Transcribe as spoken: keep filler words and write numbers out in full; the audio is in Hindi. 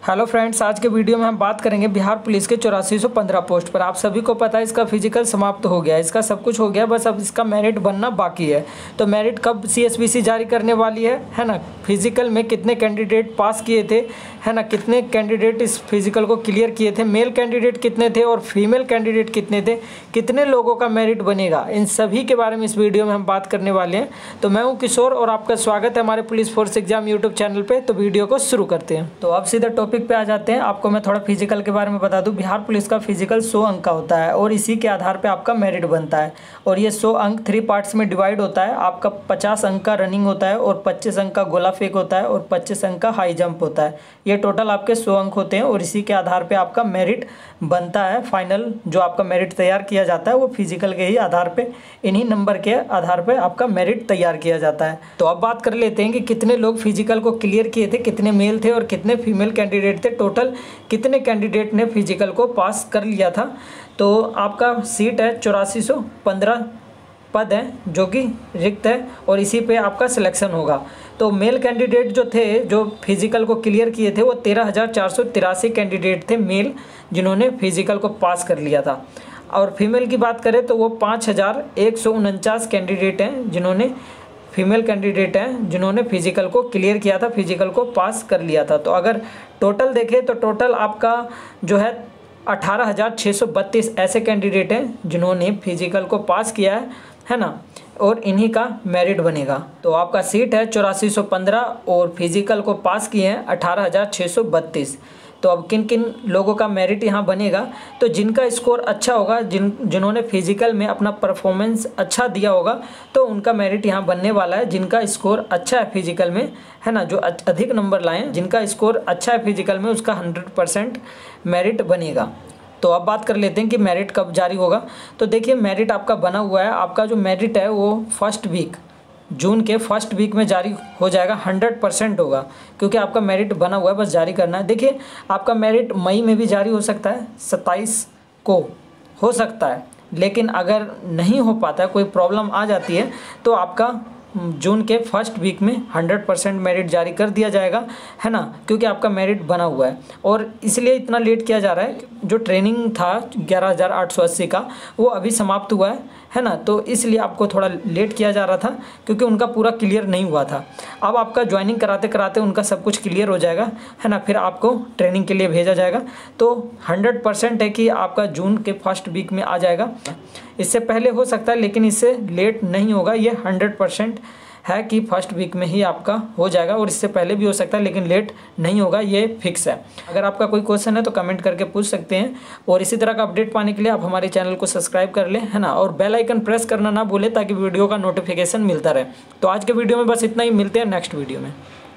हेलो फ्रेंड्स, आज के वीडियो में हम बात करेंगे बिहार पुलिस के चौरासी सौ पंद्रह पोस्ट पर। आप सभी को पता है इसका फिजिकल समाप्त हो गया, इसका सब कुछ हो गया, बस अब इसका मेरिट बनना बाकी है। तो मेरिट कब सीएसबीसी जारी करने वाली है है ना। फिजिकल में कितने कैंडिडेट पास किए थे, है ना, कितने कैंडिडेट इस फिजिकल को क्लियर किए थे, मेल कैंडिडेट कितने थे और फीमेल कैंडिडेट कितने थे, कितने लोगों का मेरिट बनेगा, इन सभी के बारे में इस वीडियो में हम बात करने वाले हैं। तो मैं हूँ किशोर और आपका स्वागत है हमारे police force exam YouTube channel पर। तो वीडियो को शुरू करते हैं। तो अब सीधा टॉपिक पे आ जाते हैं। आपको मैं थोड़ा फिजिकल के बारे में बता दूं। बिहार पुलिस का फिजिकल सौ अंक का होता है और इसी के आधार पे आपका मेरिट बनता है। और ये सौ अंक थ्री पार्ट्स में डिवाइड होता है। आपका पचास अंक का रनिंग होता है और पच्चीस अंक का गोला फेंक होता है और पच्चीस अंक का हाई जंप होता है। ये टोटल आपके सौ अंक होते हैं और इसी के आधार पर आपका मेरिट बनता है। फाइनल जो आपका मेरिट तैयार किया जाता है वो फिजिकल के ही आधार पर, इन्हीं नंबर के आधार पर आपका मेरिट तैयार किया जाता है। तो अब बात कर लेते हैं कि कितने लोग फिजिकल को क्लियर किए थे, कितने मेल थे और कितने फीमेल कैंडिडेट थे। टोटल कितने कैंडिडेट ने फिजिकल को पास कर लिया था। तो आपका सीट है चौरासी सौ पंद्रह पद है जो कि रिक्त है और इसी पे आपका सिलेक्शन होगा। तो मेल कैंडिडेट जो थे, जो फिजिकल को क्लियर किए थे, वो तेरह हज़ार चार सौ तिरासी कैंडिडेट थे मेल, जिन्होंने फिजिकल को पास कर लिया था। और फीमेल की बात करें तो वो पाँच हज़ार एक सौ उनचास कैंडिडेट हैं जिन्होंने फीमेल कैंडिडेट हैं जिन्होंने फिजिकल को क्लियर किया था, फिजिकल को पास कर लिया था। तो अगर टोटल देखें तो टोटल आपका जो है अठारह हज़ार छः सौ बत्तीस ऐसे कैंडिडेट हैं जिन्होंने फिजिकल को पास किया है है ना, और इन्हीं का मेरिट बनेगा। तो आपका सीट है चौरासी सौ पंद्रह और फिजिकल को पास किए हैं अठारह हज़ार छः सौ बत्तीस। तो अब किन किन लोगों का मेरिट यहाँ बनेगा, तो जिनका स्कोर अच्छा होगा, जिन जिन्होंने फिजिकल में अपना परफॉर्मेंस अच्छा दिया होगा, तो उनका मेरिट यहाँ बनने वाला है। जिनका स्कोर अच्छा है फिजिकल में, है ना, जो अधिक नंबर लाएँ, जिनका स्कोर अच्छा है फिजिकल में, उसका हंड्रेड परसेंट मेरिट बनेगा। तो अब बात कर लेते हैं कि मेरिट कब जारी होगा। तो देखिए, मेरिट आपका बना हुआ है। आपका जो मेरिट है वो फर्स्ट वीक, जून के फर्स्ट वीक में जारी हो जाएगा, हंड्रेड परसेंट होगा, क्योंकि आपका मेरिट बना हुआ है, बस जारी करना है। देखिए, आपका मेरिट मई में भी जारी हो सकता है, सत्ताईस को हो सकता है, लेकिन अगर नहीं हो पाता है, कोई प्रॉब्लम आ जाती है, तो आपका जून के फर्स्ट वीक में हंड्रेड परसेंट मेरिट जारी कर दिया जाएगा, है ना, क्योंकि आपका मेरिट बना हुआ है। और इसलिए इतना लेट किया जा रहा है। जो ट्रेनिंग था ग्यारह हज़ार आठ सौ अस्सी का, वो अभी समाप्त हुआ है है ना, तो इसलिए आपको थोड़ा लेट किया जा रहा था, क्योंकि उनका पूरा क्लियर नहीं हुआ था। अब आपका ज्वाइनिंग कराते कराते उनका सब कुछ क्लियर हो जाएगा, है ना, फिर आपको ट्रेनिंग के लिए भेजा जाएगा। तो हंड्रेड परसेंट है कि आपका जून के फर्स्ट वीक में आ जाएगा। इससे पहले हो सकता है, लेकिन इससे लेट नहीं होगा। ये हंड्रेड परसेंट है कि फर्स्ट वीक में ही आपका हो जाएगा, और इससे पहले भी हो सकता है, लेकिन लेट नहीं होगा, ये फिक्स है। अगर आपका कोई क्वेश्चन है तो कमेंट करके पूछ सकते हैं। और इसी तरह का अपडेट पाने के लिए आप हमारे चैनल को सब्सक्राइब कर लें, है ना, और बेल आइकन प्रेस करना ना भूलें, ताकि वीडियो का नोटिफिकेशन मिलता रहे। तो आज के वीडियो में बस इतना ही, मिलते हैं नेक्स्ट वीडियो में।